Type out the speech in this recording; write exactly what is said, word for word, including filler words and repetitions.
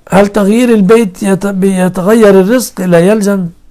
هل تغيير البيت يت- بيتغير الرزق؟ لا يلزم